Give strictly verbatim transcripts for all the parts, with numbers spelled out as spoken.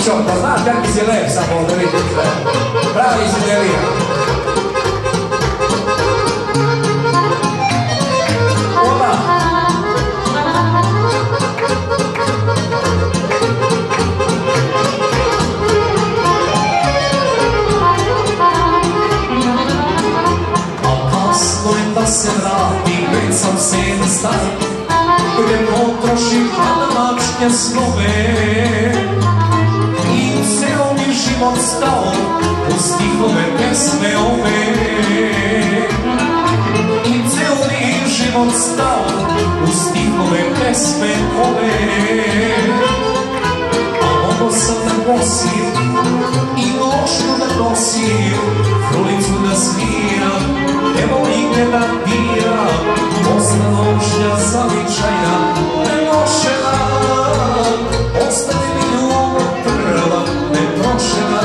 Mićo, pa znaš kakvi si lep samo da vidim sve. Pravi si delija. Ola! A kasno je da se vrati, već sam sen star, gdje potrošim današnje slove i ceo mi život stao u stihove pesme ove. I ceo mi život stao u stihove pesme ove. A mogo sam da nosim i nošnju da nosim, frulicu da sviram, devojke da biram, posla nošnja zavičajna, nenošena, ostane mi ljubav prva, neprošena.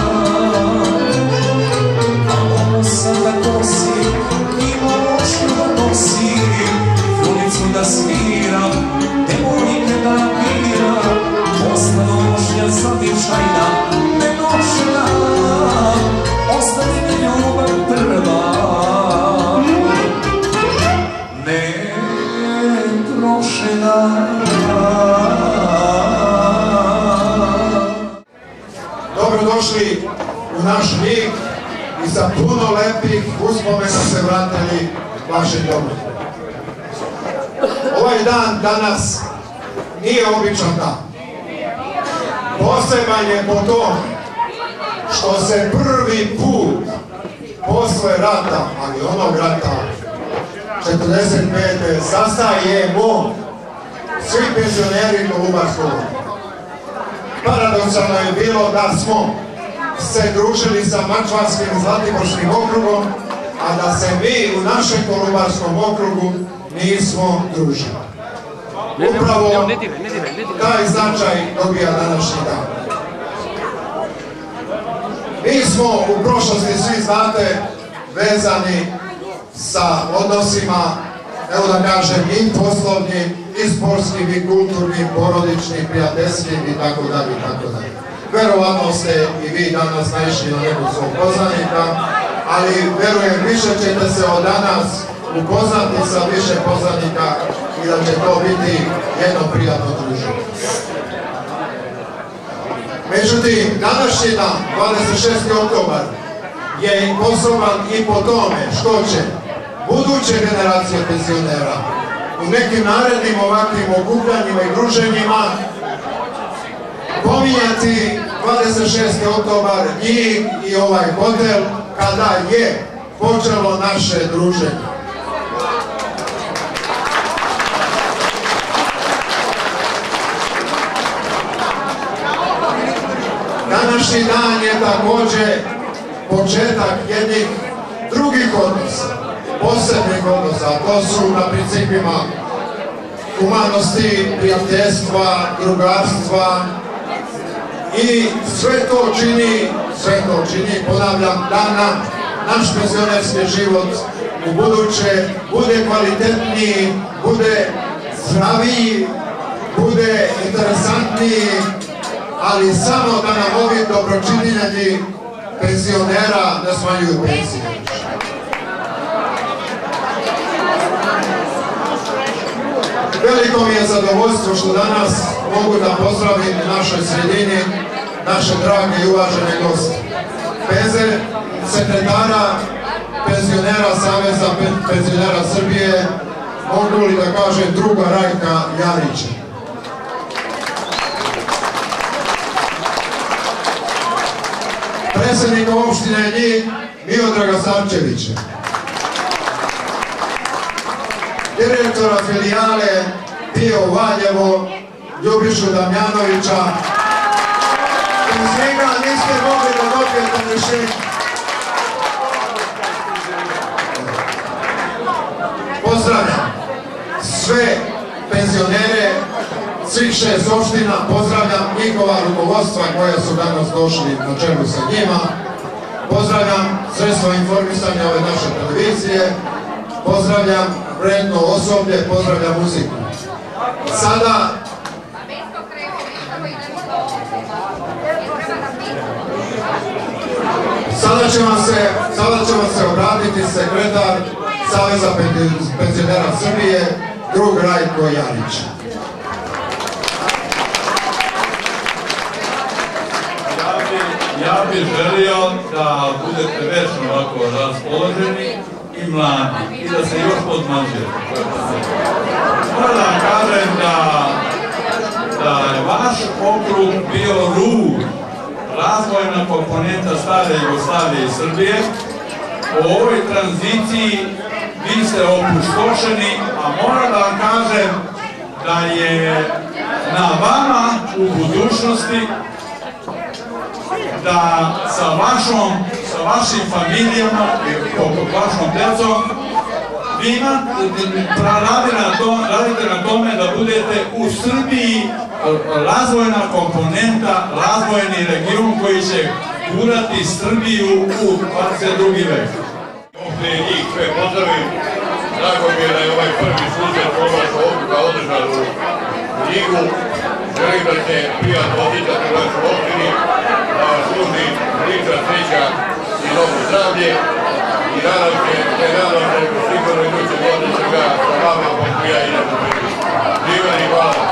A mogu sam da nosim i nošnju da nosim, frulicu da sviram, devojke da biram, posla nošnja zavičajna, nenošena, ostane mi ljubav prva, dobrodošli u naš Ljig i sa puno lepih uspomena se vratili vašem domu. Ovaj dan danas nije običan dan. Poseban je po tome što se prvi put posle rata, ali onog rata četrdeset pete sastajemo svi penzioneri Kolubarskog. Paradoksalno je bilo da smo se družili sa Mačvanskim i Zlatiborskim okrugom, a da se mi u našem Kolubarskom okrugu nismo družili. Upravo taj značaj dobija današnji dan. Mi smo u prošlosti, svi znate, vezani sa odnosima, evo da kažem, i poslovnim, i sportskim, i kulturnim, porodičnim, prijateljskim i tako dalje, i tako dalje. Verovatno ste i vi danas naišli na nekog svog poznanika, ali verujem, više ćete se od danas upoznati sa više poznanika i da će to biti jedno prijatno druženje. Međutim, današnji dan, dvadeset šesti oktobar, je poseban i po tome što će buduće generacije penzionera u nekim narednim ovakvim okupljanjima i druženjima pominjati dvadeset šesti oktobar Ljig i ovaj hotel kada je počelo naše druženje. Današnji dan je također početak jednih drugih odnosa, posebnih odnosa, to su na principima humanosti, prijateljstva, drugarstva i sve to čini, sve to čini, ponavljam, da nam naš penzionerski život u buduće bude kvalitetniji, bude zdraviji, bude interesantniji, ali samo da nam ovi dobročinitelji penzionera ne smanjuju penzije. Veliko mi je zadovoljstvo što danas mogu da pozdravim u našoj sredini naše drage i uvažene goste. Peze, sekretara penzionera Saveza penzionera Srbije, mogu li da kažem druga Rajka Jarića. Predsjednika opštine Ljig Miodraga Sarčevića, direktora filijale Pio Valjevo Ljubišu Damjanovića. Iz njega niste mogli da dobijete rješenje. Pozdravljam sve penzionere svih šest opština, pozdravljam njihova rukovodstva koja su danas došli na čelu sa njima, pozdravljam sredstva informisanja ove naše televizije, pozdravljam vredno osoblje, pozdravljam muziku. Sada Sada će vam se, sada će vam se obratiti sekretar Saveza penzionera Srbije, drug Rajko Jarić. Ja bih želio da budete večno ovako raspoloženi i mladi i da se još podmažete. Moram da vam kažem da, da je vaš okrug bio rub, razvojna komponenta stare Jugoslavije i Srbije. U ovoj tranziciji vi ste opustošeni, a moram da vam kažem da je na vama u budućnosti da sa vašom, sa vašim familijama i vašom decom vi radite na tome da budete u Srbiji razvojna komponenta, razvojni region koji će gurati Srbiju u dvadeset drugi vek. Ovdje njih sve pozdravim. Drago mi je da je ovaj prvi susret proglašao odluka održan u Ljigu. Želim da se prijatno osjećate u našoj opštini, da vas služi lična sreća i dobro zdravlje. I nadam se, ne nadam se, sigurno iduće godine će ga sa vama pokuja i na popredi. Živjeli, hvala.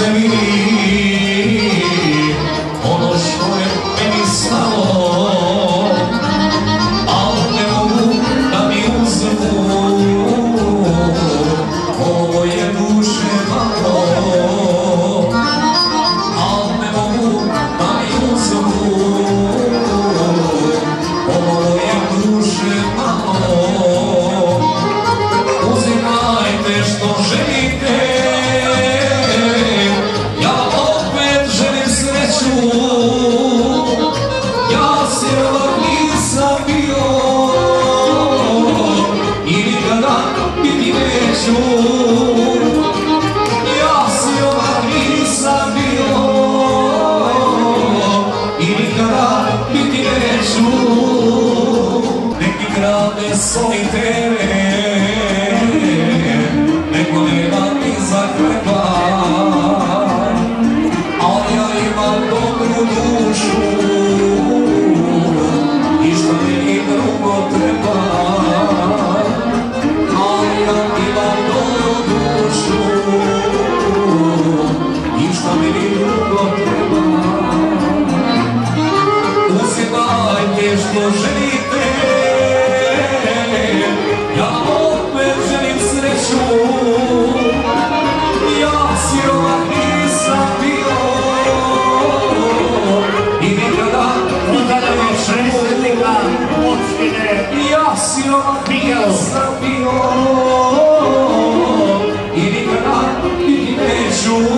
ne vidi ono što je meni stalo, al ne mogu da mi uzmu moje duše malo, al ne mogu da mi uzmu moje duše malo. Uzimajte što želite, ja opet želim sreću, ja sirova nisam bio i nikada biti neću, ja sirova nisam bio i nikada biti neću. Neki grade solitere, neko nema ni za hleba, ali ja imam dobru dušu i što mi drugo treba, ali ja imam dobru dušu i što mi drugo treba. Uzimajte što želite, ja opet želim sreću, ja sirova nisam bio i nikada neću, ja sirova nisam bio i nikada biti neću.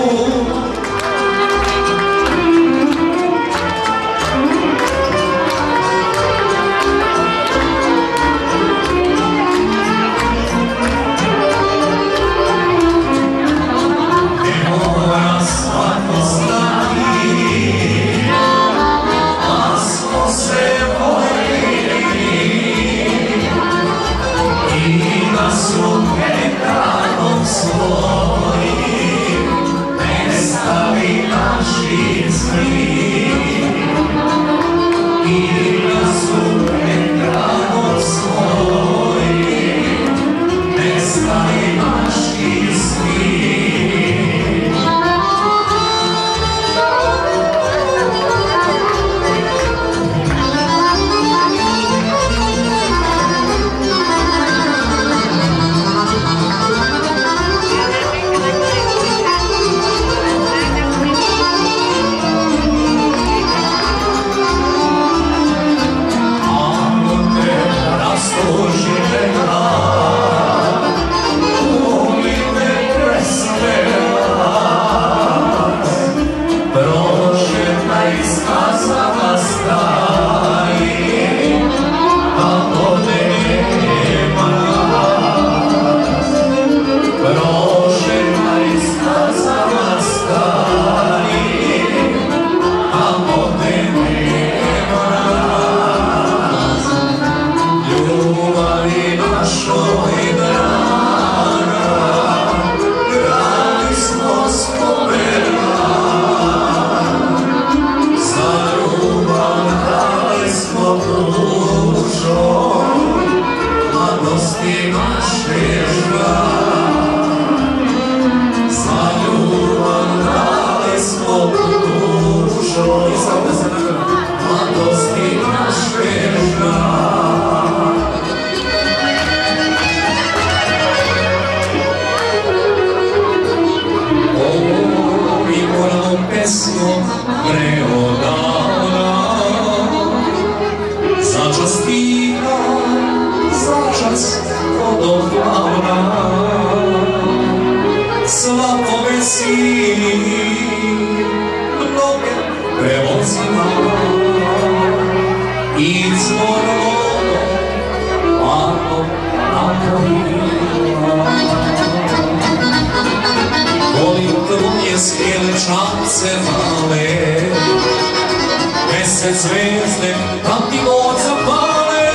Mesec zvezde, tam ti god zapale,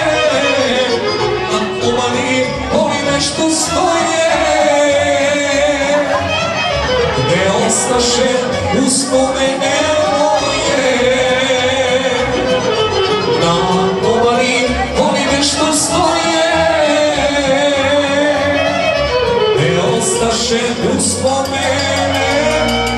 na obali ovi nešto stoje, gde ostaše uspomene moje. Na obali ovi nešto stoje, gde ostaše uspomene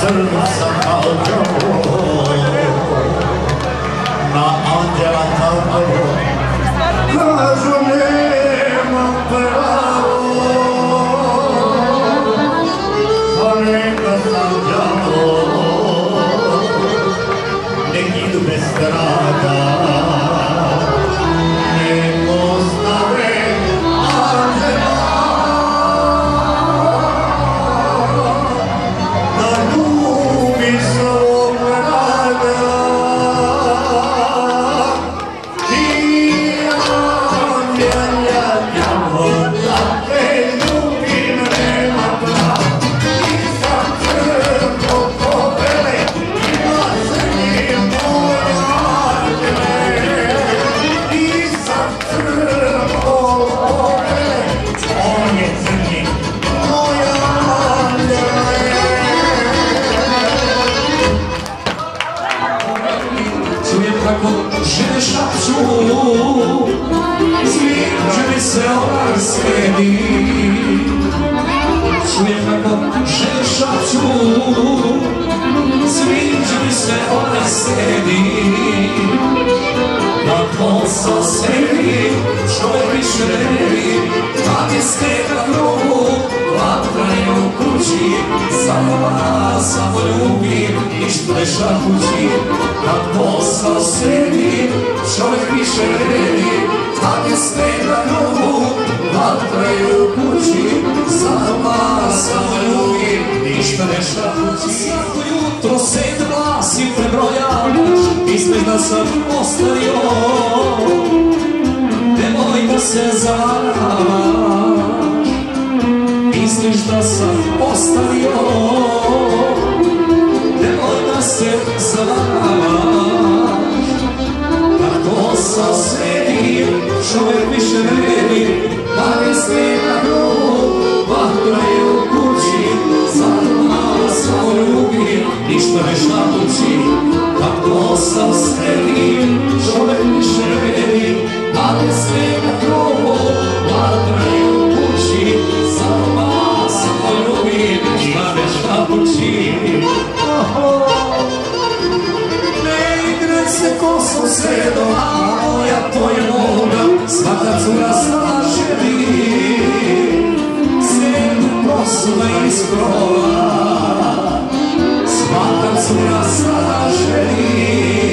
srca kalđavo, na anđela tako, kažu nemam pravo, pa neka sam đavo, nek idu bez traga, nek ostave anđela, da ljubi svog vraga. Žene šapću, sviđa mi se ovaj sredi. Čujem kako žene šapću, sviđa mi se ovaj sredi. Na posao sredi, čovjek više redi, kad je stega grobu, vatra je u kući, samo vas, samo ljubim, ništa ne šapući. Kad posao sredi, čovjek više redi, kad je stega grobu, vatra je u kući, samo vas, samo ljubim, ništa ne šapući. Svako jutro sedam glasi prebrojavaš, misliš da sam ostario, nemoj da se zaravaš. Misliš da sam ostario, nemoj da se zavaraš. Kako sam sredi, čovjek više vredi, kad je snega grobu, vatra je u kući, zato malo samo ljubim, ništa ne šapući. Kako sam sredi, čovjek više vredi, kad je snega grobu, vatra je u kući, zato malo samo ljubim, ništa ne šapući. Ne igre se kosom sredom, a moja to je moga, svaka cura sada želi. Sredu kosu da iskrova, svaka cura sada želi.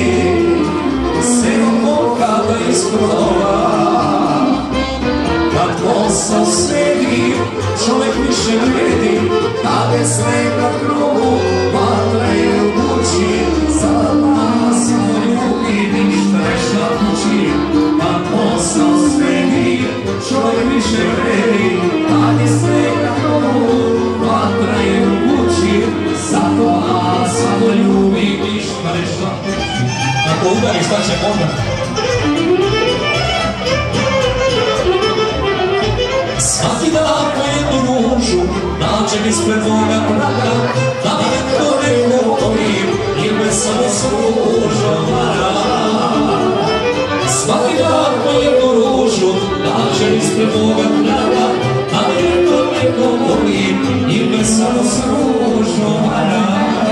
Sredu moga da iskrova, kad kosom sredi, čovjek više vredi, kad je snega grobu, vatra je u kući, za nas samo ljubi, ništa ne šapući. Kad posao sredi, čovjek više vredi, kad je snega grobu, vatra je u kući, zato nas samo ljubi, ništa ne šapući. Ako udari, šta će možda? Svaki dan po jednu ružu nađem ispred moga praga, da mi neko ne volim ili me samo služa vara. Svaki dan po jednu ružu nađem ispred moga praga, da mi neko ne volim ili me samo služa vara.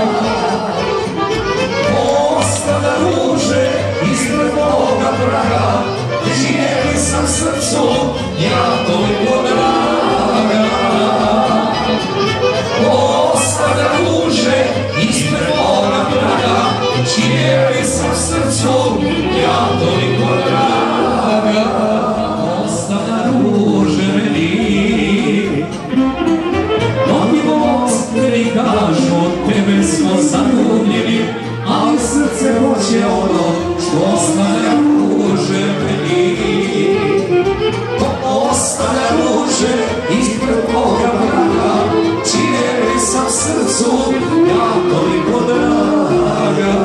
Ostavlja ruže ispred moga praga, žijeli sam srcu, ja toliko draga. Ostavlja ruže ispred moga praga, žijeli sam srcu, ja toliko draga. Ostavlja ruže meni, mnogi mostri kažu, od tebe smo zaljubljeni, ali srce hoće ono što ostavlja ruže meni. Ostavlja ruže ispred moga praga, čije sam srcu, ja toliko draga.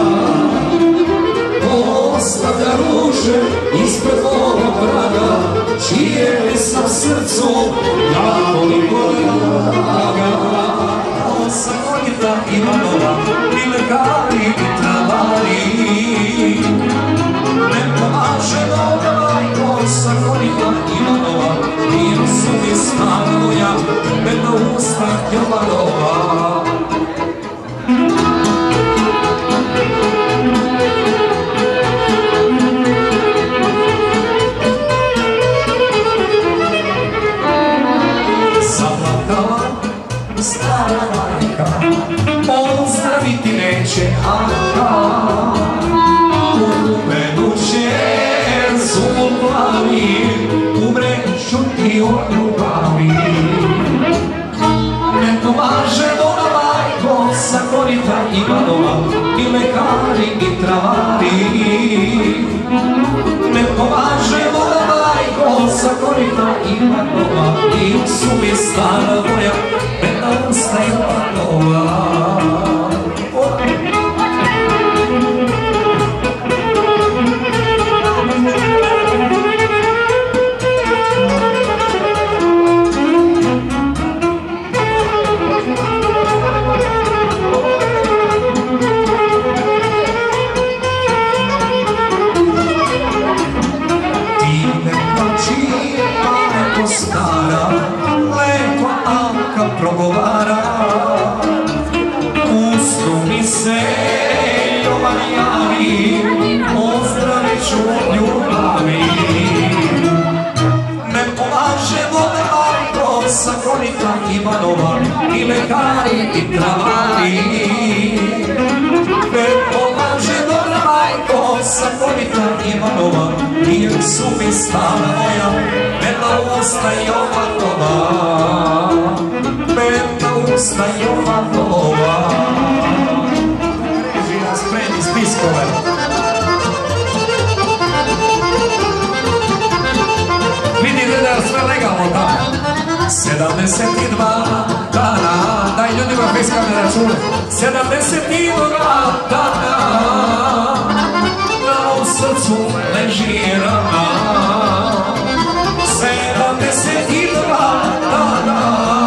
Ostavlja ruže ispred moga praga, čije sam srcu, ja toliko draga. Sakonita Ivanova, i lekari i travari, ne pomaže noga, moj Sakonita Ivanova, nije u sudi snanoja, bedno usta Jovanova. stara majka, pozdraviti neće, aha, u menu će zubom plavi, umreću ti od ljubavi. Ne pomaže ona majko, sa korita Ivanova, i lekari i travari. Ne pomaže ona majko, sa korita Ivanova, i suvi stara moja, ne ostaje Ivanova. Stara, lepa Anka progovara, ustu mi se Jovan javi, ozdravit ću ljubavi. Ne pomaže vode majko, sa korita Ivanova, i lekari i travari. Ne pomaže dobra majko, sa korita Ivanova, jer su mi stara moja, Bela usta Jovanova, Bela usta Jovanova. Žina spremi spiskove. Vidite da je sve legalno tamo. sedamdeset dva dana, daj ljudima fiskalne račune. sedamdeset dva dana, na mom srcu leži rana. sedamdeset dva dana,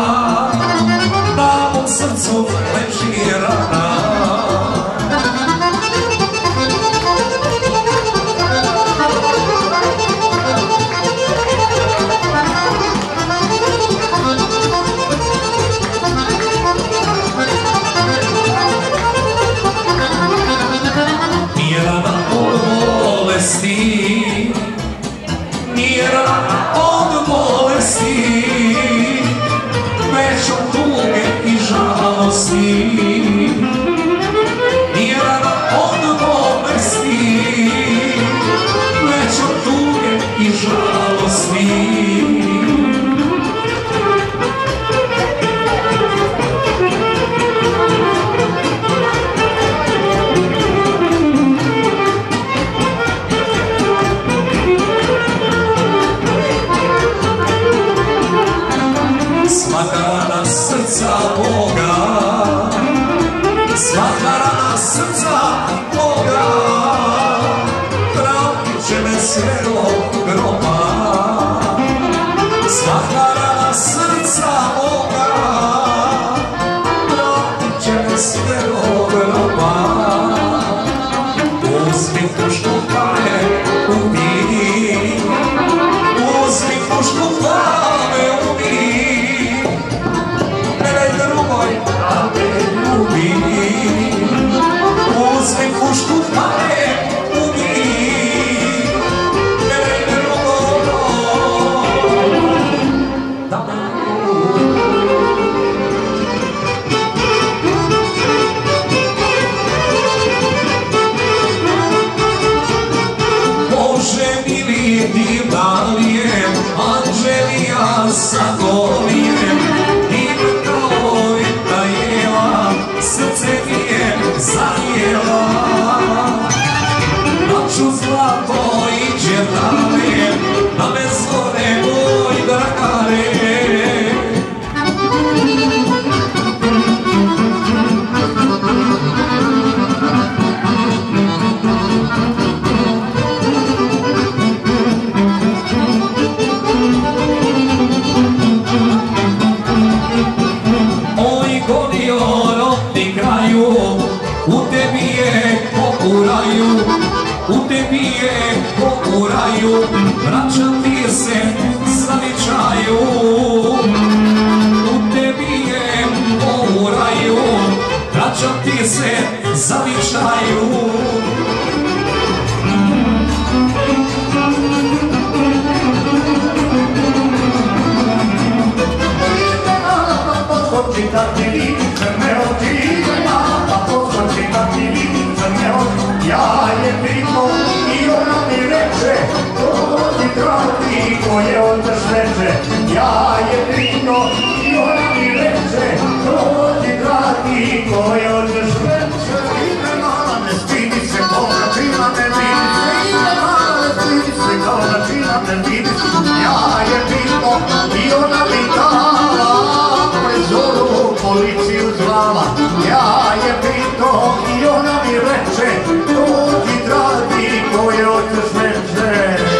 na mom srcu leži rana. Nije rana od bolesti, nije rana od bolesti, već od tuge i žalosti. Nije rana od bolesti, već od tuge i žalosti. Svaka rana srca Boga, svaka rana srca Boga, pratit će me sve do groba. Svaka rana srca Boga, pratit će me sve do groba. Uzmi pušku pa me ubij, uzmi pušku pa me ubij. Uzmi pušku pa me ubij, ne daj me drugo da me Bože mili, divna li je Anđelija sa golijem, srce mi je zanijela. Noću zlato iđe dalje, na me zove moj dragare. Oj godio rodni kraju, u tebi je ko u raju, u tebi je ko u raju, vraćam ti se zavičaju. U tebi je ko u raju, vraćam ti se zavičaju. pozvoći da ti vidim crne oči, ide mala, pozvoći da ti vidim crne oči. Ja je pitao i ona mi reče, dođi dragi koje odeš reče. Ja je pitao i ona mi reče, dođi dragi koje odeš reče. Ide mala, ne stidi se, kao načina ne vidi se, ide mala, ne stidi se, kao načina ne vidi se. Ja je pitao i ona mi dala, prezoru policiju zvala. Ja je pitao i ona mi reče, dođi dragi koje odeš reče.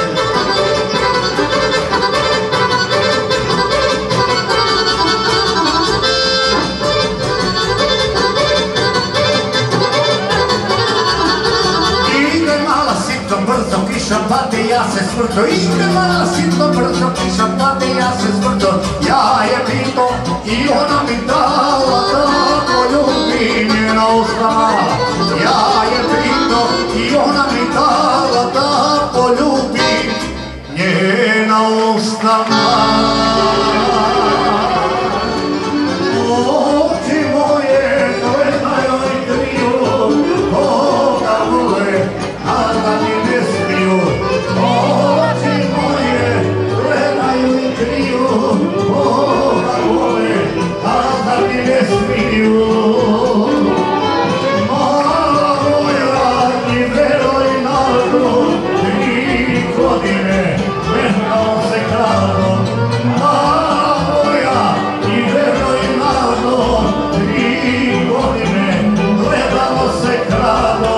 Brzo kiša pade, ja se smrto, ide mala sitno, brzo kiša pade, ja se smrto. Ja je pito i ona mi dala da poljubim njena usta. Ja je pito i ona mi dala da poljubim njena usta. Oči moje gledaju i kriju, koga vole, a da mi ne smiju. Oči moje gledaju i kriju, koga vole, a da mi ne smiju. Mala moja i veroj narodu, tri godine gledao se krado. Mala moja i veroj narodu, tri godine gledao se krado.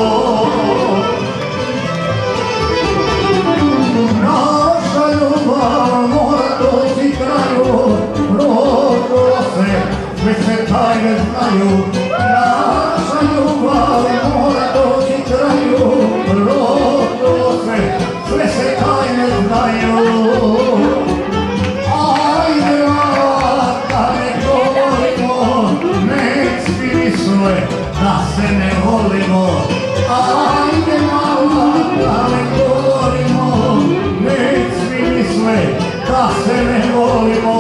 Naša ljubav mora doći kraju, prošlo se, sve se tajne znaju. Naša ljubav mora doći kraju, prošlo se, sve se tajne znaju. Ajde mala, da ne govorimo, nek svi misle da se ne volimo. Ajde mala, da ne govorimo, nek svi misle da se ne volimo.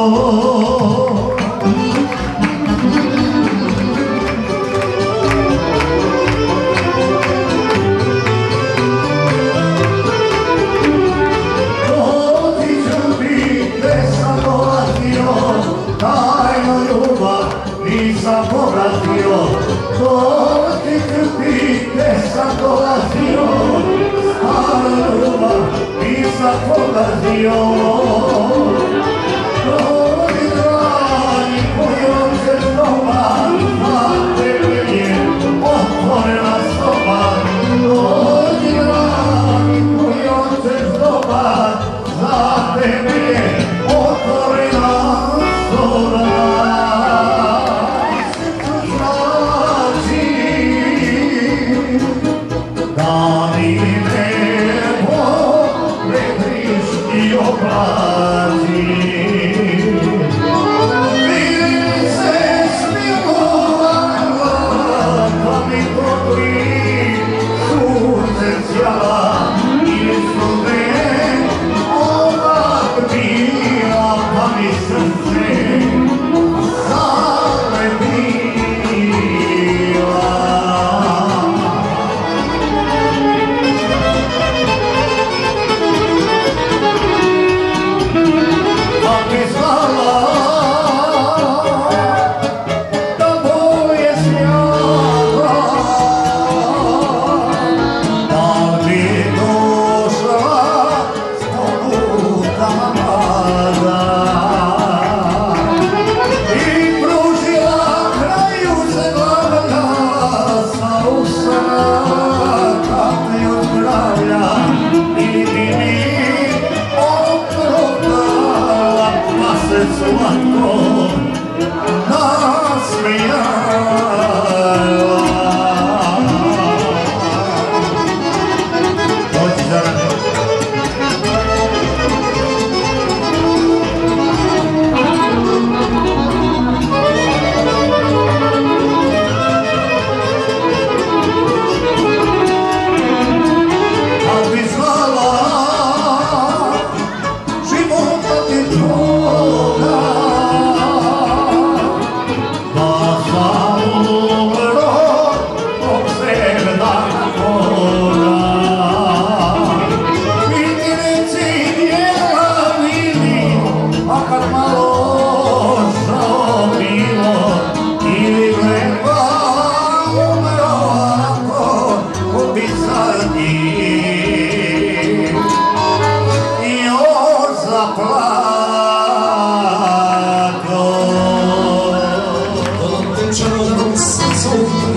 Dotiću ti gde sam dolazio, tajnu ljubav nisam povratio. Dotiću ti gde sam dolazio, tajnu ljubav nisam povratio. Dođi dragi kojom ćeš doma, za tebe je otvorena soba. Dođi dragi kojom ćeš doma, za tebe je otvorena soba. Znači da mi nebo vedriš i oblači. Vidim se smilova, pa mi govori sunce sjala i stude ovak bila, pa mi srce zalepila. Pa mi znala da bolje smjala, da bi došla s pobudama mlada i pružila kraju se glavlja sa usana kaplju zdravlja i bi mi oprotala, pa se slatko nasmijala. Dođi zarade. Kad bi znala života ti droga,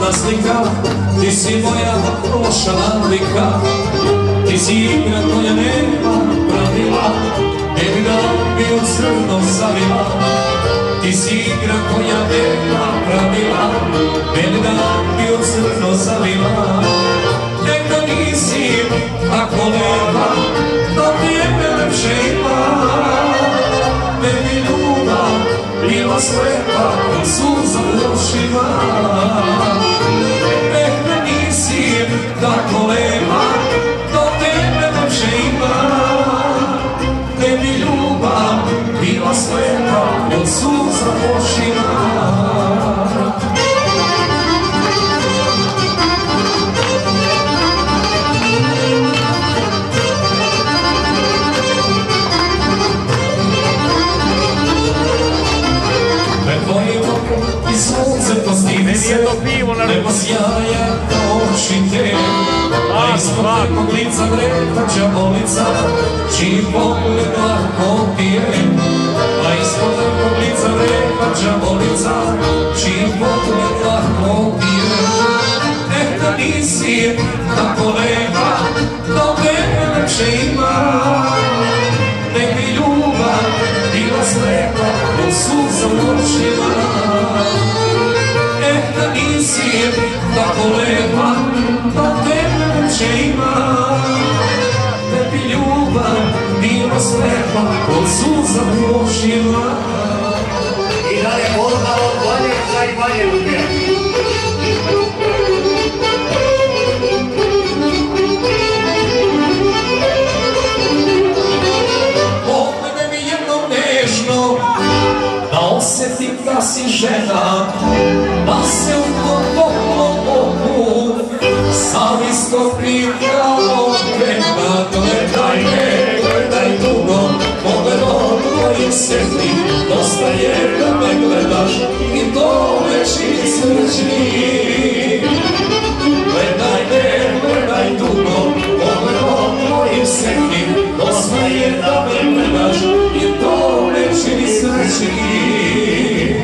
ružna slika, ti si moja loša navika, ti si igra koja nema pravila, ne bi da bi u crno zavila. Ti si igra koja nema pravila, ne bi da bi u crno zavila. Neka nisi tako lepa, da tebe lepše ima. Ne bi ljubav bila slepa, suza u očima. Neka nisi tako lepa, da tebe lepše ima. Ne bi ljubav bila slepa, od suza u očima. Nebo sjaja kao očite, a ispod nekog lica vretača bolica, čiji pogled lahko pije. A ispod nekog lica vretača bolica, čiji pogled lahko pije. Neka nisi tako lepa, da tebe lepše ima. Ne bi ljubav bila slepa, od suza u očima. Neka nisi tako lepa, da tebe lepše ima. Ne bi ljubav bila slepa, od suza u očima. I dalje poruka od Banjevca i Banjevke. Poglede mi jednom nežno, da osjetim da si žena, da se u tom toplom oku sam istopim kao pena. Gledaj me, gledaj dugo, pogledom tvojim sretnim, dosta je da me gledaš i to me čini srećnim. Gledaj me, gledaj dugo, pogledom tvojim sretnim, dosta je da me gledaš i to me čini srećnim.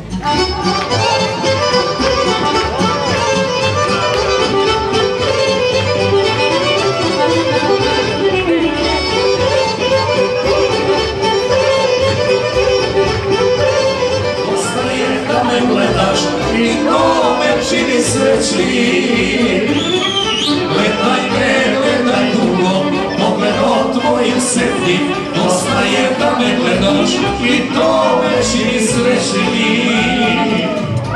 I to me čini srećnim. Gledaj me, gledaj dugo, pogledom tvojim sretnim, dosta je da me gledaš i to me čini srećnim.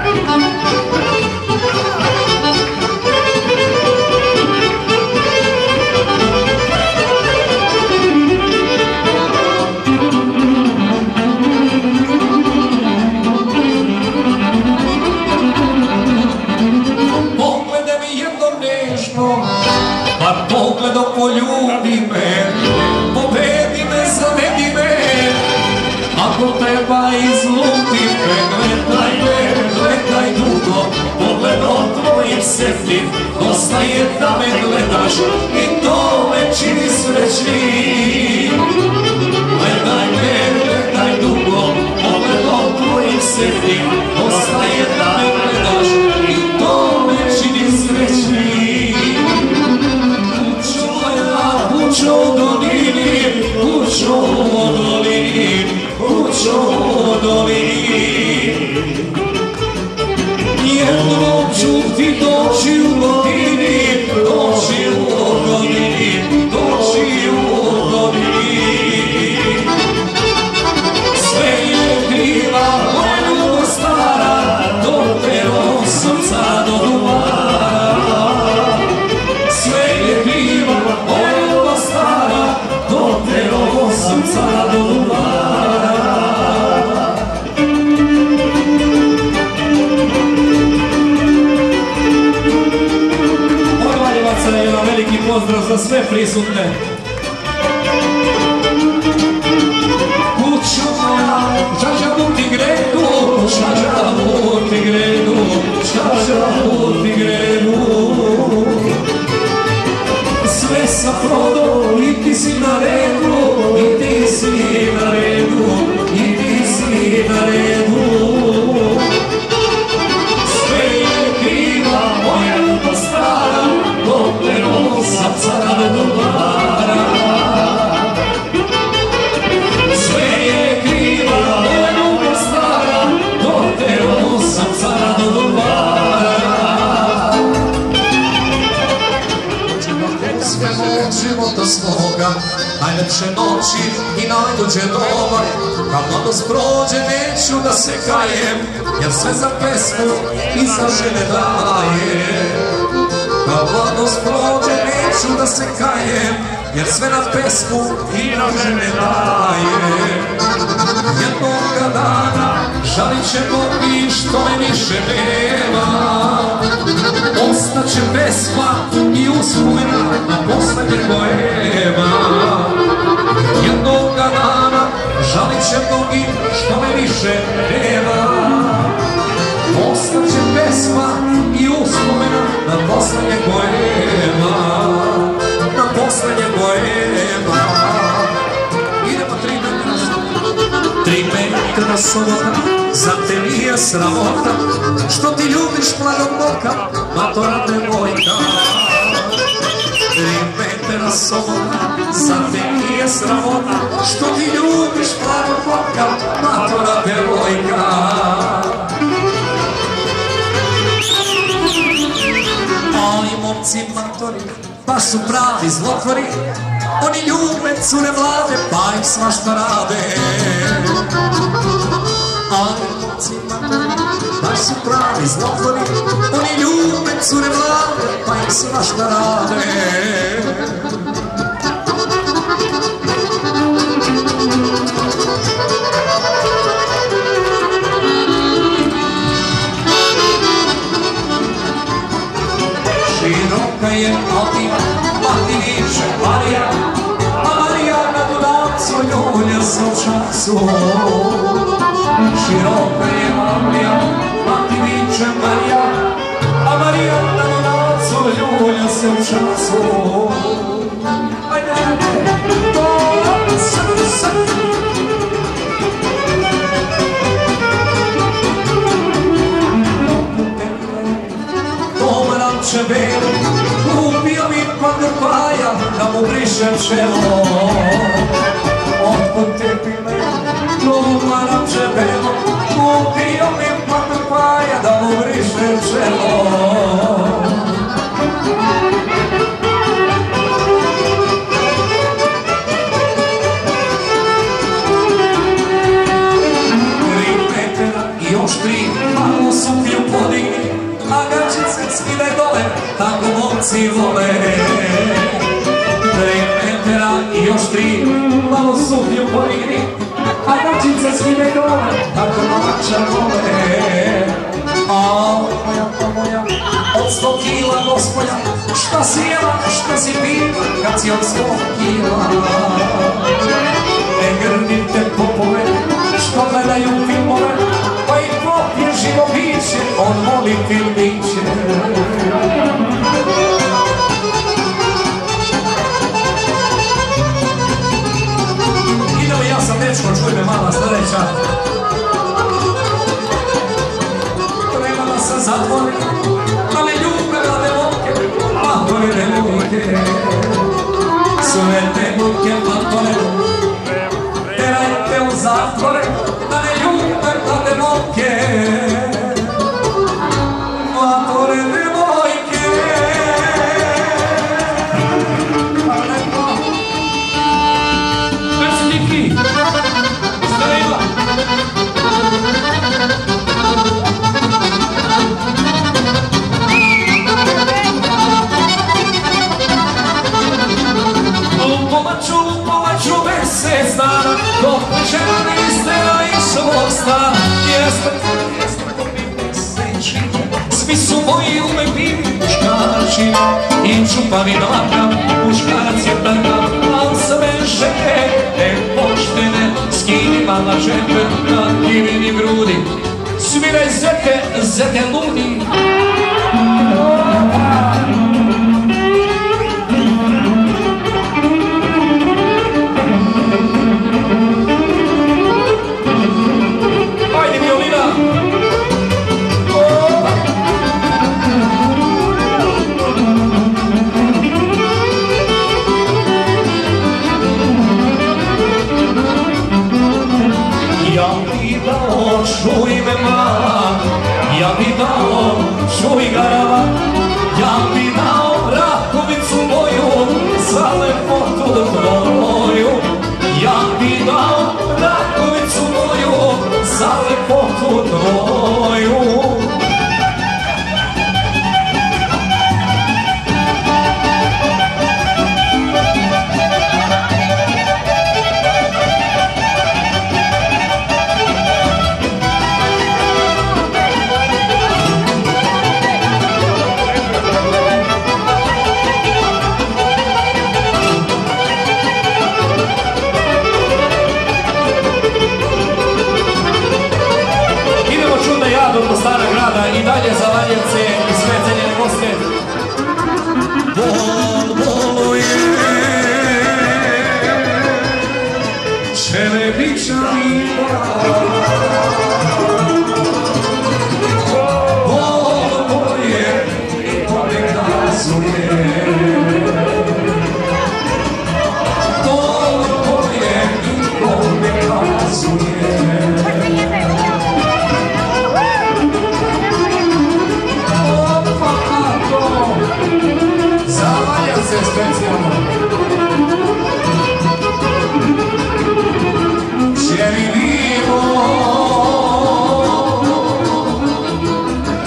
Pa pogledom poljubi me, pobedi me, zavedi me. Ako treba izluti me, gledaj me, gledaj dugo, pogledom tvojim sretnim, dosta je da me gledaš i to me čini srećnim. Gledaj me, gledaj dugo, pogledom tvojim sretnim, dosta je da me gledaš i to me čini srećnim. Kućo u dolini, kućo u dolini, kućo u dolini. Jednom ću ti doći u godini, doći u godini, doći u godini. Sve je kriva moja ljubav stara, do tero srca do duvara. Sve je kriva moja ljubav stara, do tero srca do duvara. Od Valjevaca je jedan veliki pozdrav za sve prisutne. Kućo moja, čača u ti gredu, čača u ti gredu, čača u ti gredu. Sve sam prodao i ti si na redu, i ti si na redu, i ti si na redu. Sve je kriva najlepše noći i najluđe doba. Kad mladost prođe neću da se kajem, jer sve za pesmu i za žene daje. Kad mladost prođe neću da se kajem, jer sve na pesmu i na žene daje. Jednoga dana žalit ćemo i što me više nema. Ostaće pesma i uspomena na poslednje poema. Jednoga dana žalit ćemo i što me više nema. Ostaće pesma i uspomena na poslednje poema. Na poslednje poema. Idemo tri metra Tri metra sobota, zar te nije sramota što ti ljubiš mladog boka, matora devojka. Tri metra sobota, zar te nije sramota što ti ljubiš mladog boka, matora devojka. Ali momci matori, baš su pravi zlotvori, oni ljube cure mlade, pa im svašta rade. Ali momci matori, baš su pravi zlotvori, oni ljube cure mlade, pa im svašta rade. Široka je Altina, mati viče Marija, a Marija na Dunavcu ljulja se u času. Široka je Altina, mati viče Marija, a Marija na Dunavcu ljulja se u času. Ajde, ajde, to sad, sad. Domranče belo, kupio mi papaja da mu brišem čelo. Otkud tepi me, domranče belo, kupio mi papaja da mu brišem čelo. Tri metera i još tri, malo suflju podigni, a gačice skide dole, tako momci vole. Tri metera i još tri, malo suflju podigni, a gačice skide dole, tako momča vole. A moja, a moja, od sto kila gospođa, šta si jela, šta si pila, kad si od sto kila. Ne grnite popove, što gledaju filmove, pa i popije živo biće, on voli filmiće. Idemo ja sam dečko, čuj me mala stareća. Treba da se zatvori, ali ljube na devojke, matore devojke. Sve devojke, matore, terajte u zatvore, da ne ljube na devojke. Matore devojke. Merci Niki. Starima. Lupovaču, lupovaču mesec dana, dok žena niste na išlog stana. Jeste, jeste, svi su moji ume bili muškarči i čupani nogam, muškarac je takav, al sve žene nepoštene, skini mala džepe na divini grudi, sviraj zete, zete ludi. Ajde violina! Ja bi dao, čuj me mala, ja bi dao, čuj garava, ja bi dao rakovicu moju za lepotu tvoju.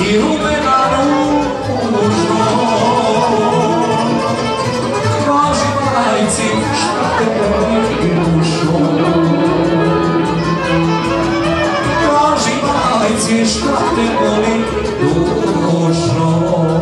i rumena ružno. Kaži majci šta te boli dušo. Kaži majci šta te boli dušo.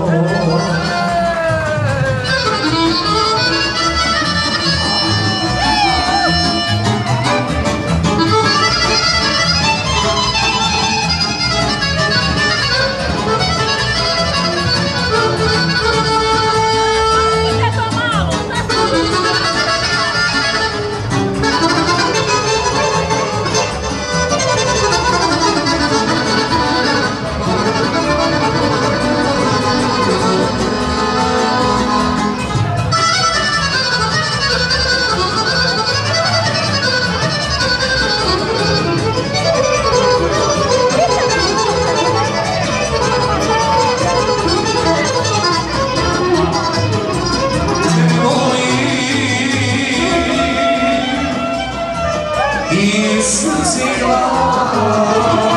I srce glava,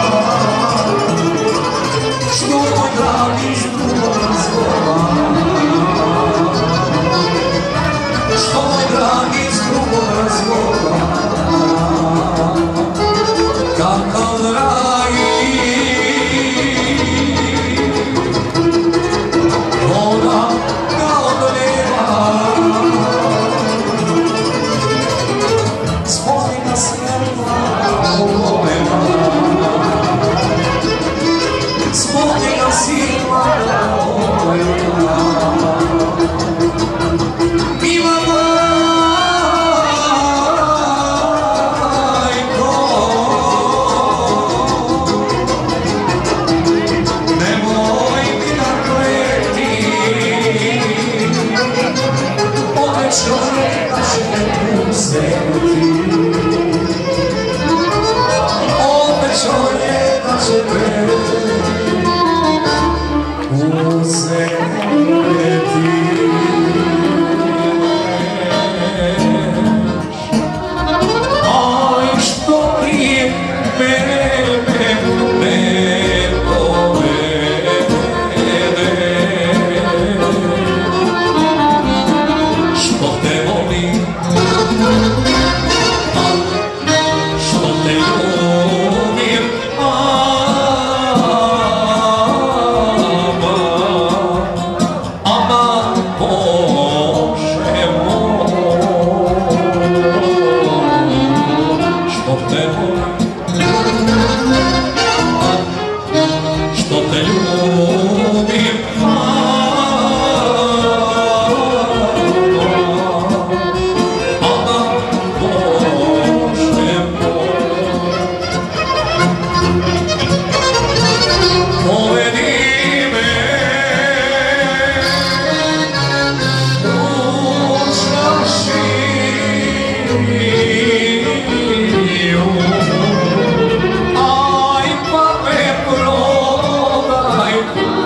što moj dragi zbog razgova, što moj dragi zbog razgova, kakav dragi, ona kao do neba, spomina se spomnila si mlada moja, mila majko, nemoj mi nakleti, obećao je da će me uzeti. Obećao je da će me uzeti. Aj što ti mene ne povede, što te volim, što te ljubim, što te ljubim, ama Bože moj, povedi me u čaršiju, aj pa me prodaj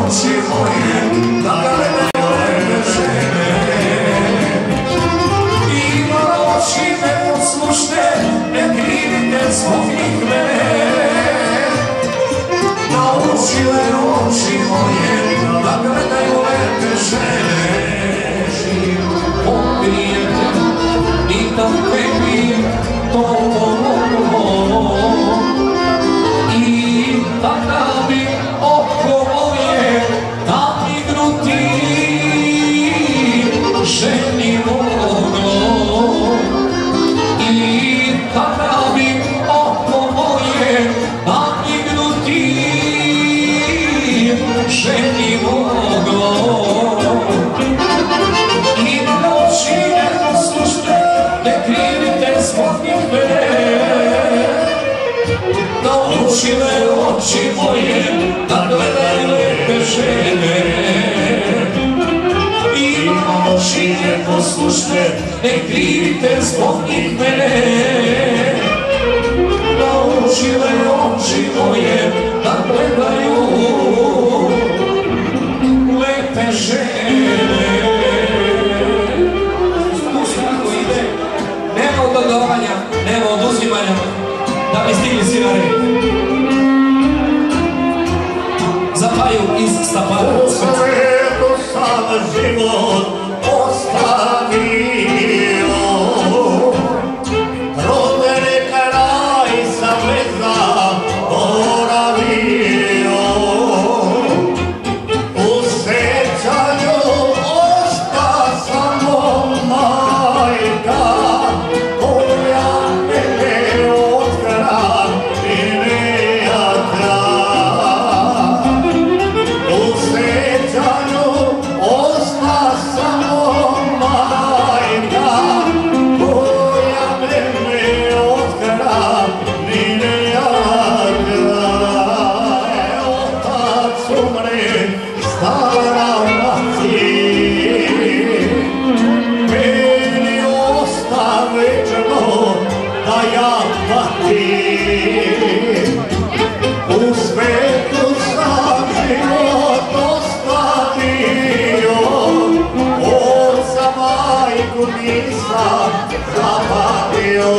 oči moje, da gledaju lepe žene. Ima oči neposlušne, ne krivite zbog njih mene. Naučile oči moje, da gledaju lepe žene. Oprijete, nitam tebi to i takav bi oko moje namignuti ženi moglo. I takav bi oko moje namignuti ženi moglo. I noći neposlušne, ne krivite zbog njih mene. Naučile oči moje, da gledaju lepe žene. I noći neposlušne, ne krivite zbog njih mene. Naučile oči moje, da gledaju lepe žene. Nema odlagavanja, nema oduzimanja, da bi stigli svi na red. Zapaju iz Stapara. U svetu sam život ostavio, rodene kraj sam zaboravio. U sećanju osta samo majka, koja mene od hranilija. U sećanju osta samo majka, koja mene od hranilija. Otac umre, stara mati, meni osta večno da ja patim. U svetu sam život ostavio, oca majku nisam zapamtio.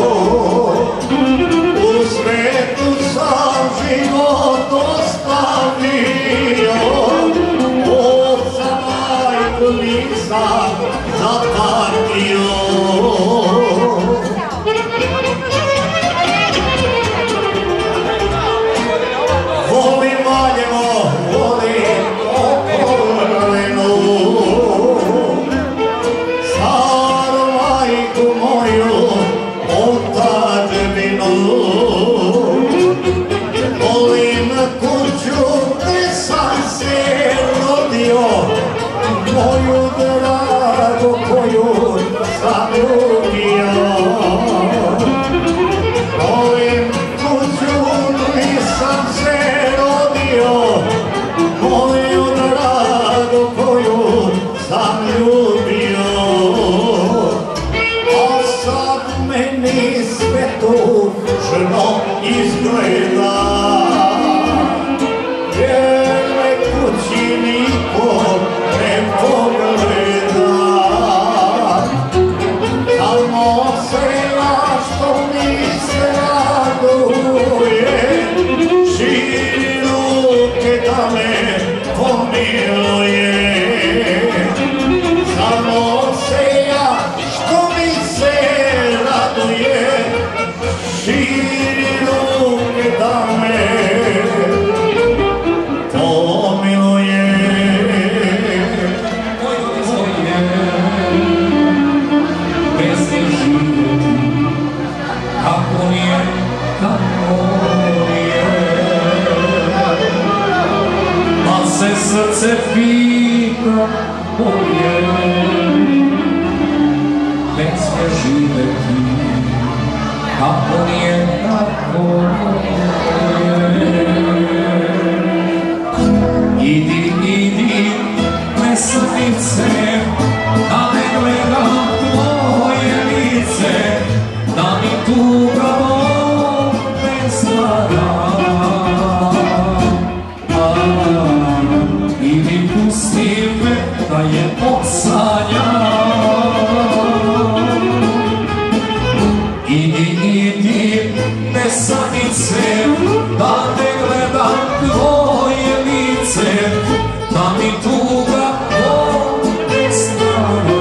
U svetu sam život ostavio, oca majku nisam zapamtio. Volim Valjevo, volim Okolinu, staru majku moju, otadžbinu. Volim kuću gde sam se rodio, moju dragu koju sam ljubio. Volim kuću gde sam se rodio, moju dragu koju sam ljubio. A sad meni sve tužno izgleda, jer me kući niko ne pogleda. Samo sela što mi se raduje, širi ruke da me pomiluje. Samo sela što mi se raduje, širi ruke da me pomiluje. Kako nije, kako nije, pa se srce pita moje, ne smije živeti. Kako nije, kako nije. Idi, idi, nesrnice, da ne gledam tvoje lice, da mi tuga ne stvara. da mi tuga nestala.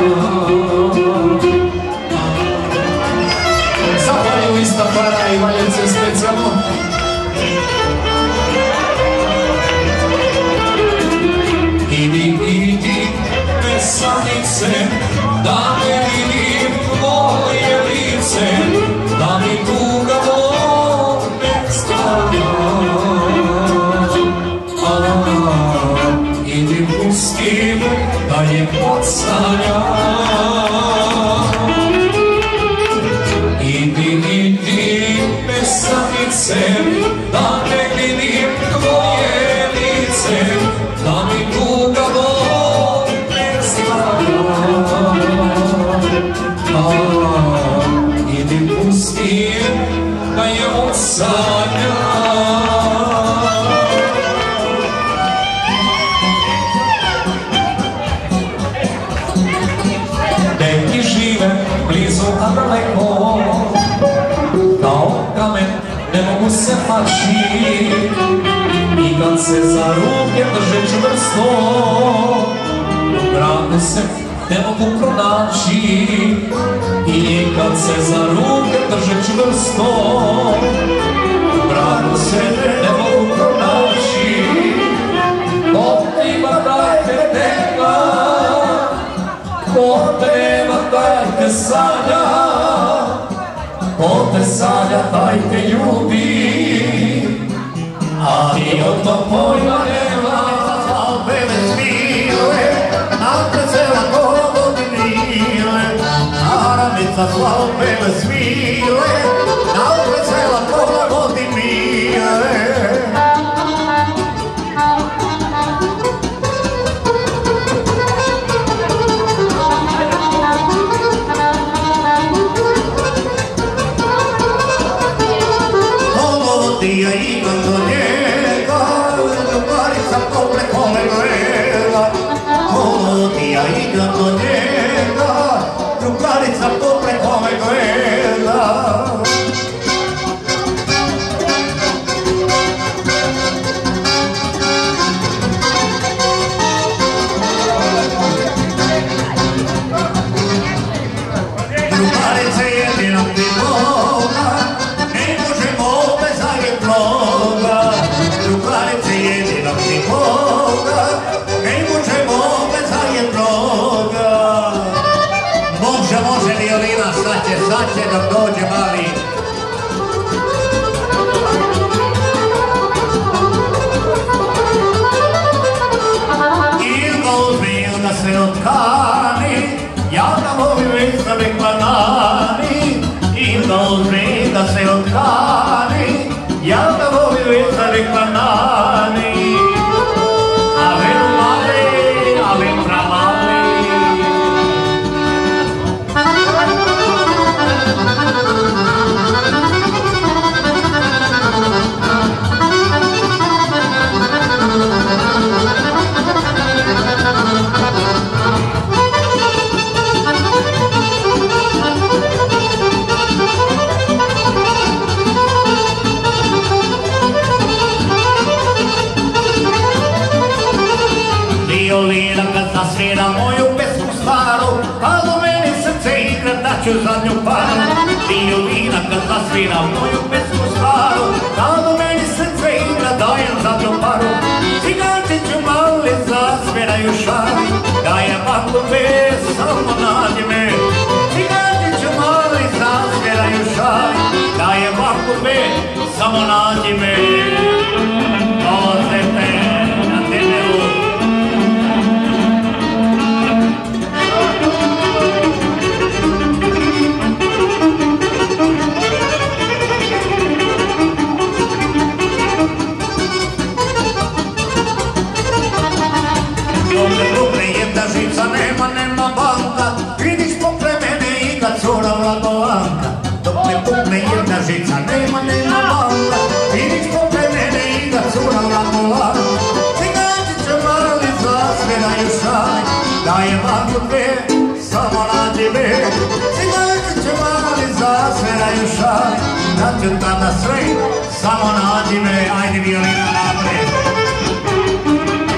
Zapalju ista para i Valjevce specijalno. Idi, idi, pesanice, da ne vidim tvoje lice, da mi tuga idi pusti me da je podsanja. Idi, idi, pesanice, da ne vidim tvoje lice, da mi tuga ne stanja. Idi pusti me da je podsanja. Blizu, a daleko, kao kamen, ne mogu se paći. I kad se za ruke drže čvrsto, u gradu se ne mogu pronaći. I kad se za ruke drže čvrsto, u gradu se ne mogu pronaći. Potima dajte tega, ko treba dajte sanja, ko te sanja dajte ljubi, a ti od to pojma nema. Bebe svile, nakon cela godinile, naramica slao bebe svile, nakon cela godinile. Ja idem do njega, drugarica to preko me gleda. Ja idem do njega, drugarica to preko me gleda. Drugarice jedina ti Boga, ne možemo bez Zagreploga. Drugarice jedina ti Boga, ne možemo bez Zagreploga. Može, može violina, sad će, sad će dok dođe mali. Ilga uzmi, ilga se otkani, ja ga volim već za nek banani. Ilga uzmi, da se otkani, ja ga volim već za nek banani. Ave mali, ave pramali. Violina kad zasvira moju pesmu staru, a do meni srce igra da ću za nju paru. Violina kad zasvira moju pesmu staru, a do meni srce igra dajem za nju paru. Cigančiću mali zasviraju šali, dajem ako bez samo nađi me. Cigančiću mali zasviraju šali, dajem ako bez samo nađi me. Ozete na tebe u žica nema, nema banka, vidiš pokre mene i kad cura Vladolanka. Dok me pukne jedna žica nema, nema banka, vidiš pokre mene i kad cura Vladolanka. Cigančiće mali zasviraju šali, dajem ako dve, samo nađi me. Cigančiće mali zasviraju šali, da ću tada sve, samo nađi me. Ajde violina napred.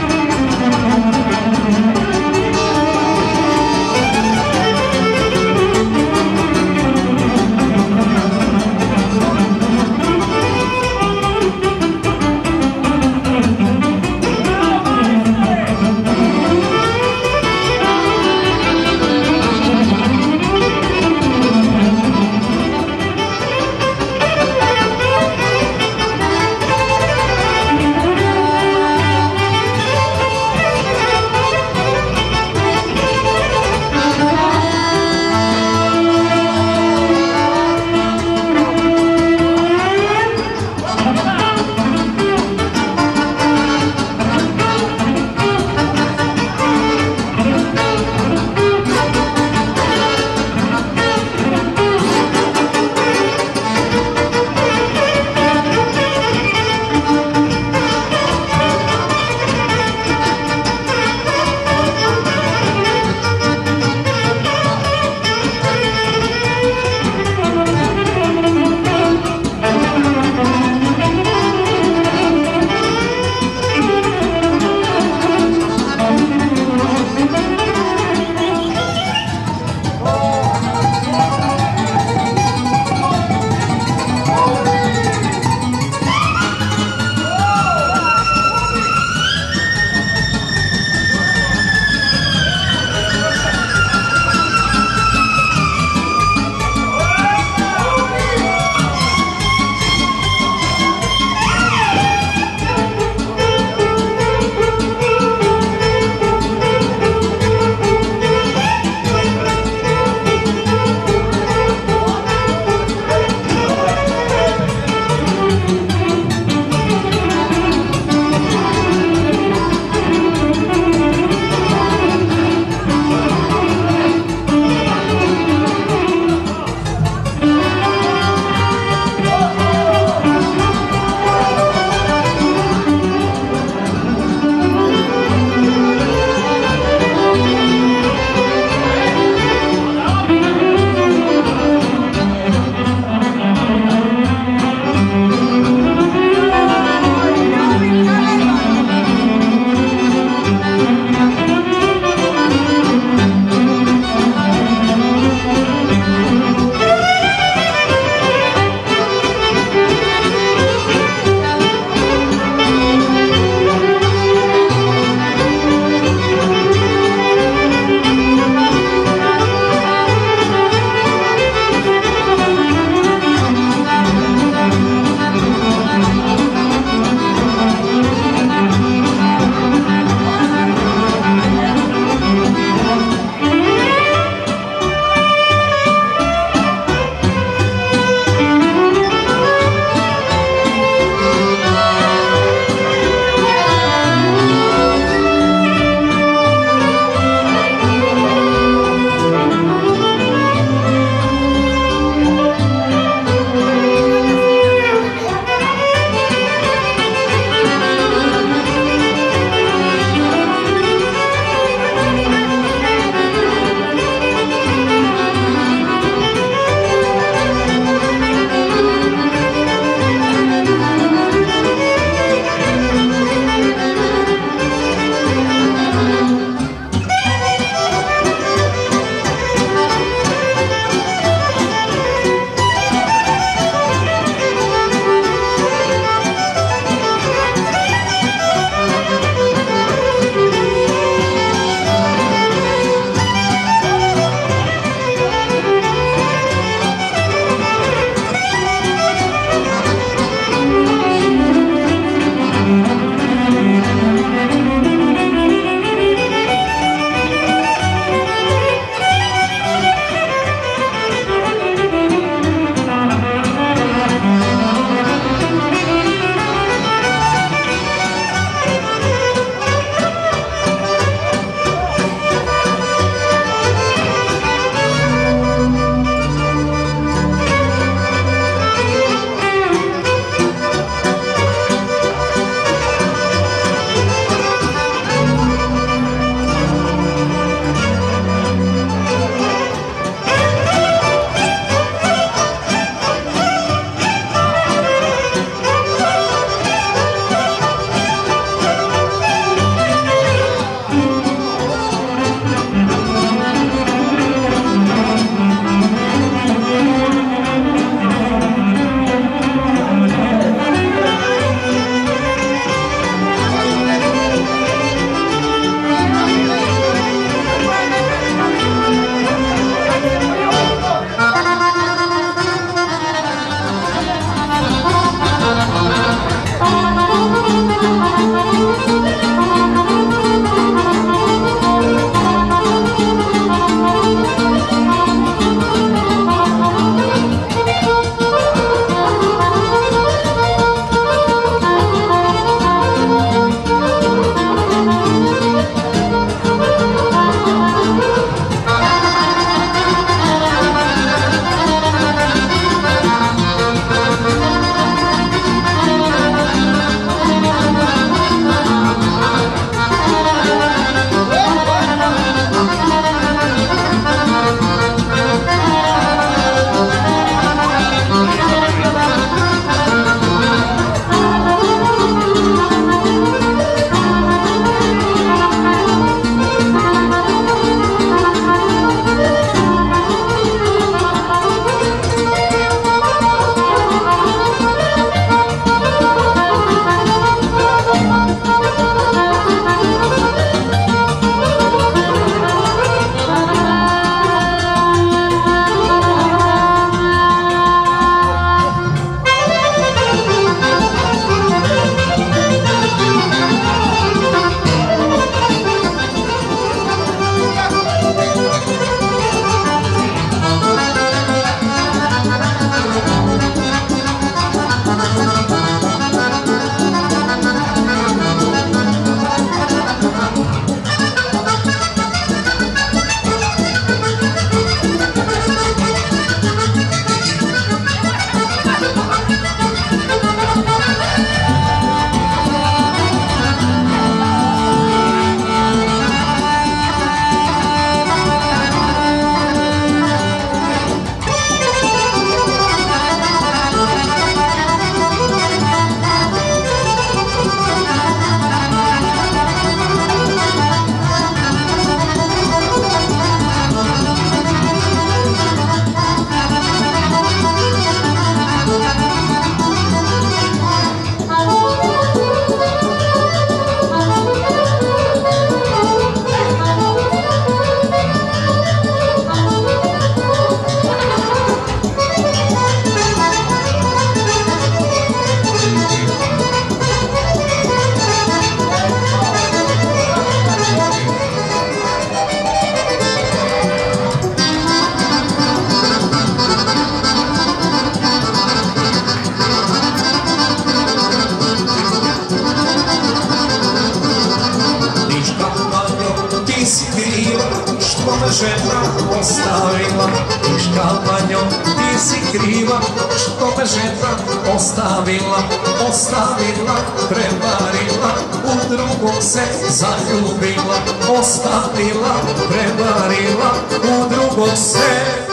kriva, što me žena ostavila, ostavila, prevarila, u drugog se zaljubila, ostavila, prevarila, u drugog se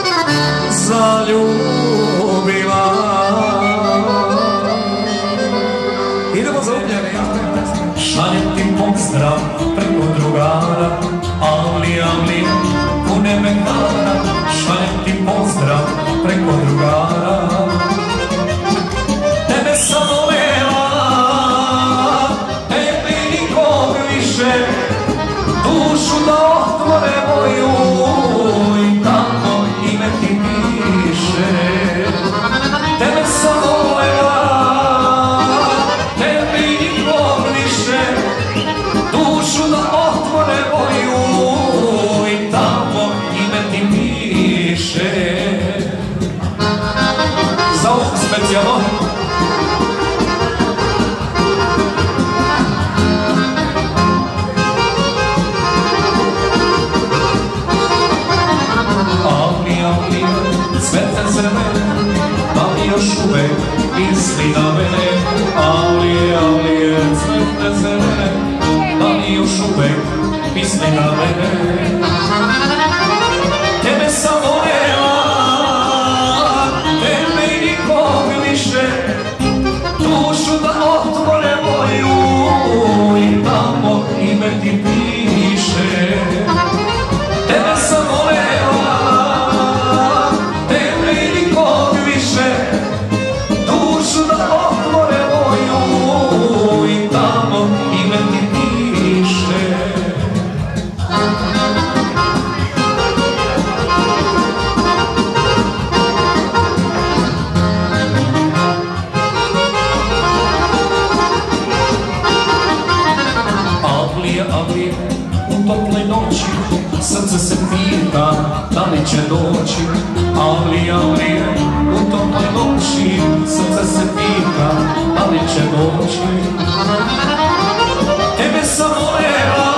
zaljubila. Idemo za Ugljane. Šaljem ti pozdrav preko drugara, ali, ali, kune me kara. Šaljem ti pozdrav preko drugara. Tebe sam volela, ne bi nikog više, dušu da otvore moju i tamo ime ti piše. Tebe sam volela, ne bi nikog više, dušu da otvore moju i tamo ime ti piše. Za ovo specijalno svete zemene, da li još uvek misli na mene, ali, ali, svete zemene, da li još uvek misli na mene. Tebe sam volela, tebe i nikog više, dušu da otvore moju i tamo ime ti piše. Tebe sam volela, dušu da otvore moju i tamo ime ti piše. Avlije, avlije, u toploj noći srce se pita da li će doći. Avlije, avlije, u toploj noći srce se pita da li će doći. Tebe sam volela,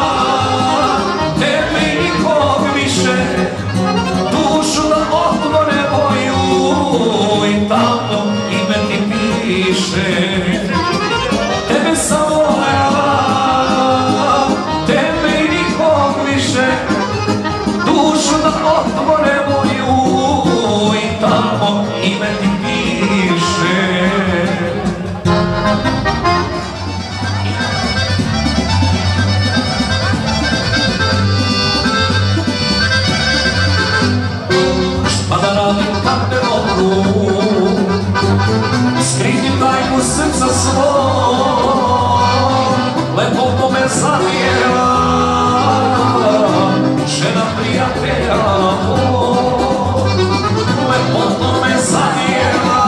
tebe i nikog više, dušu da otvore moju i tamo ime ti piše. Tebe sam volela, tebe i nikog više, dušu da otvore moju i tamo ime ti piše. Šta da radim kad me mogu, skritim tajnu srca svoj, lepo me zavijela žena prijatelja moj. Lepo me zavijela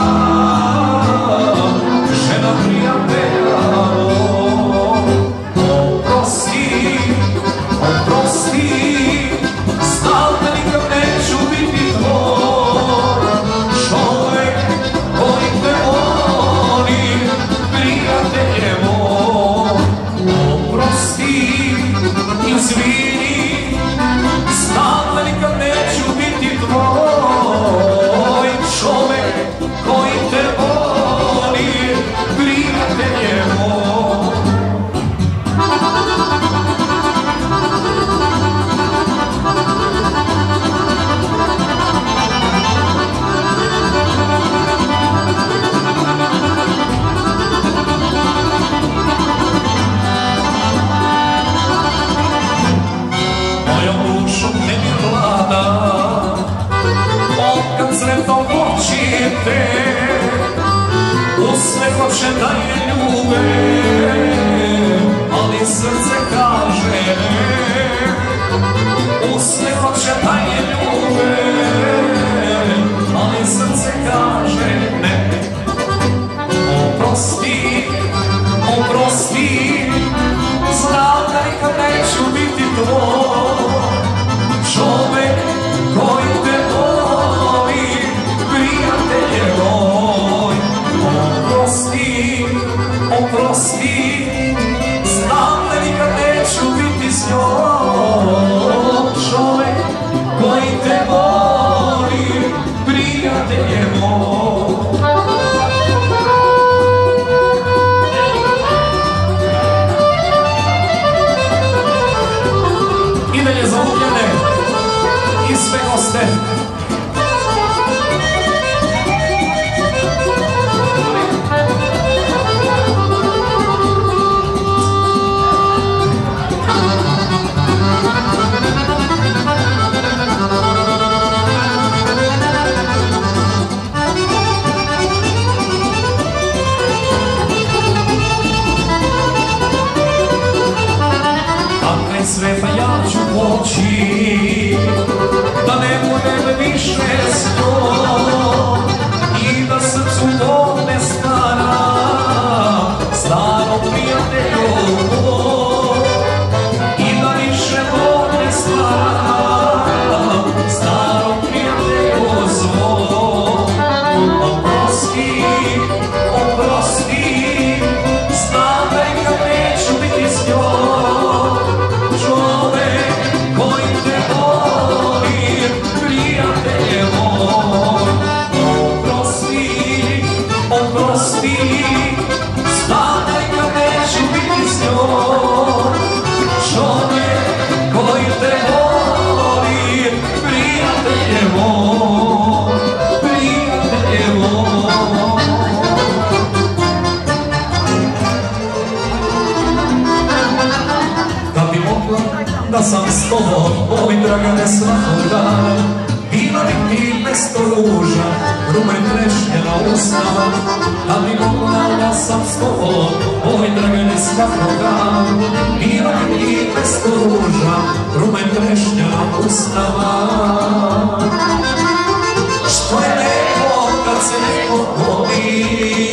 žena prijatelja moj. Oprosti, oprosti, znam da nikad neću biti tvoj, čovek koji te voli, prijatelje moj. Oprosti, izvini, znam da nikad neću biti tvoj, čovek koji te voli, prijatelje moj. Mojom dušom ne mi vlada, kad sretom očite, usne hoće da je ljube, ali srce kaže ne. Usne hoće da je ljube, ali srce kaže ne. Oprosti, oprosti, znam da nikad neću biti tvoj, čovek koji te voli, prijatelje moj. Oprosti, oprosti, znam da nikad neću biti s njom, čovek koji te voli, prijatelje moj. pozdravljanje za Lubljane i sve goste. Sveta ja ću poći, da ne budem više sto i da srcu vode stara, staro prijatelju i da više vode stara, staro prijatelju svo. Oprosti, oprosti, znadaj kad neću biti s njom. Da sam s tobom, oj dragane, svakog dana, bila bi ti mesto ruža, rume trešnjena usta. Da bi mogla, da sam s tobom, oj dragane, svakog dana, bila bi ti mesto ruža, rume trešnjena usta. Što je neko kad se neko voli,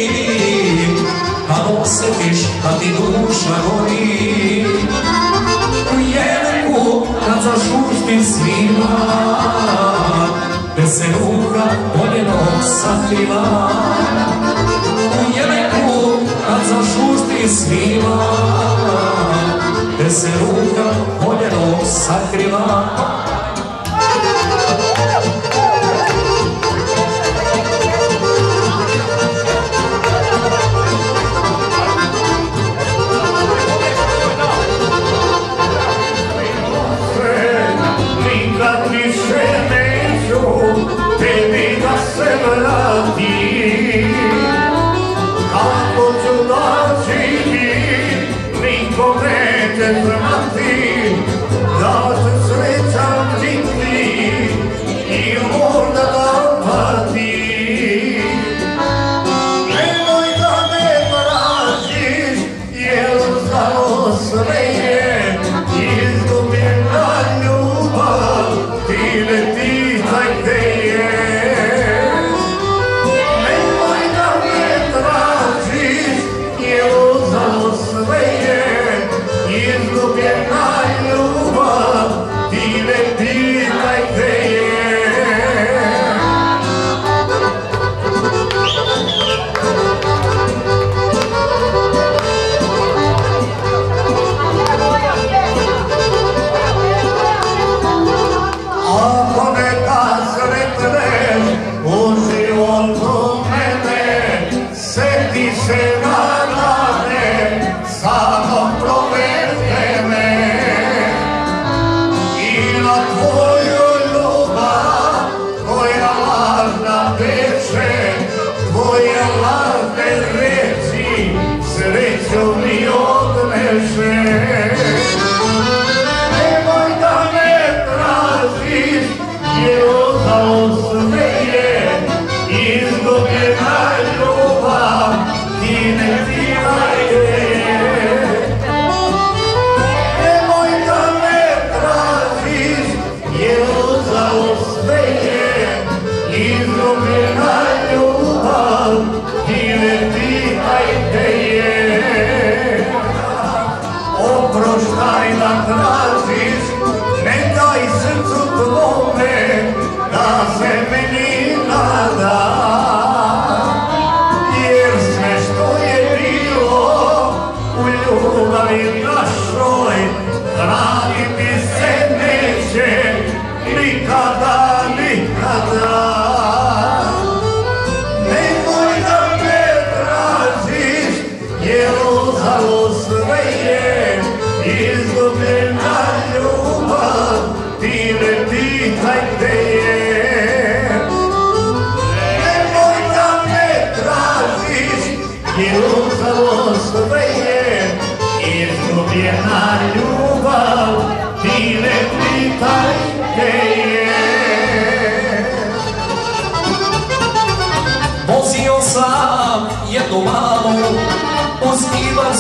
kad osjetiš kad ti duša gori, kad zažužbi svima, te se ruka voljenog sakriva. U jeleku kad zažužbi svima, te se ruka voljenog sakriva. Da se srećam ti i možda da pati. Nemoj da me tražiš, jer znao sve je izgubljena ljubav, ti ne pitaj gde je. Nemoj da me tražiš, jer znao sve je izgubljena ljubav, ti ne pitaj gde je. Ako neka sretneš u životu mene, seti se na dane, samo proverte me i na tvoju ljubav koja lažna beše, tvoje lažne reči sreću mi odneše. Nemoj da me tražiš, jer uzao sve je izgubljena ljubav, ti ne pitaj gde je. Nemoj da me tražiš, jer uzao sve je izgubljena ljubav, ti ne pitaj gde je. Oproštaj da tražiš, ne daj srcu tvome da se meni nada, jer sve što je bilo u ljubavi našoj vratiti se neće nikada, nikada. Nemoj da me tražiš, jer uzalo sve je izgubljena ljubav,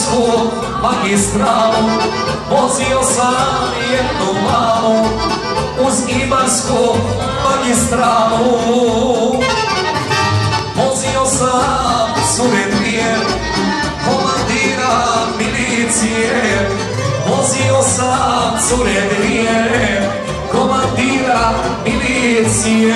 Ibarsku magistralu, vozio sam jednu malu uz Ibarsku magistralu. Vozio sam cure dvije, komandira milicije. Vozio sam cure dvije, komandira milicije.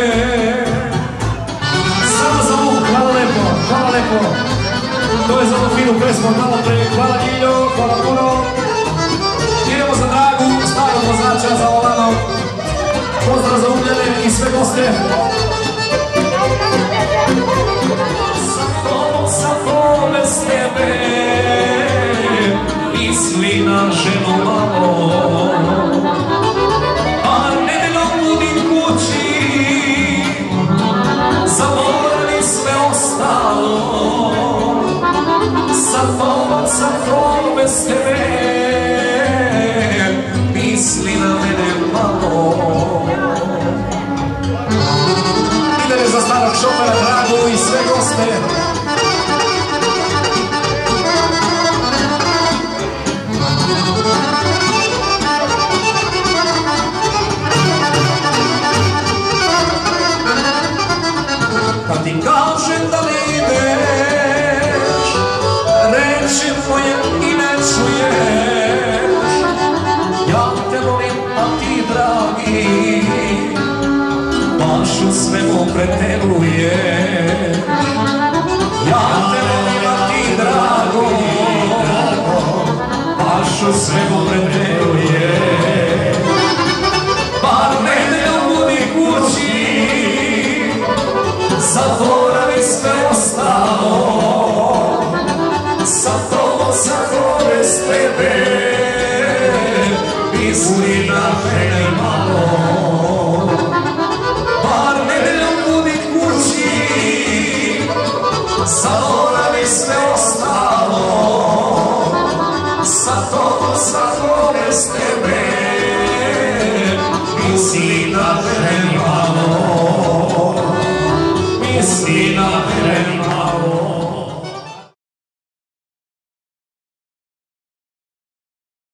Samo za ovu, hvala lepo, hvala lepo. To je za ovu finu pesmu malo pre. Hvala Ljiljo, hvala puno. Idemo za Dragu, starog vozača za Olanom. Pozdrav za Ugljane i sve goste. Sa tobom, sa tobom bez tebe misli na ženu malo. A nedeljom budim kući, zaboravi sve ostalo. Sa tobom, sa tobom bez tebe misli na mene malo. Ideme za starog šofera Dragu i sve goste. Kad ti kažem da ne ideš, reči moje i ne čuješ. Ja te volim, a ti dragi, baš u svemu preteruješ. Ja te volim, a ti drago, baš u svemu preteruješ. Bar nedeljom budi kući, zaboravi sve ostalo. Sa tobom, sa tobom bez tebe misli na mene malo. Bar nedeljom budi kući, zaboravi sve ostalo. Sa tobom, sa tobom bez tebe misli na mene malo. Misli na mene malo.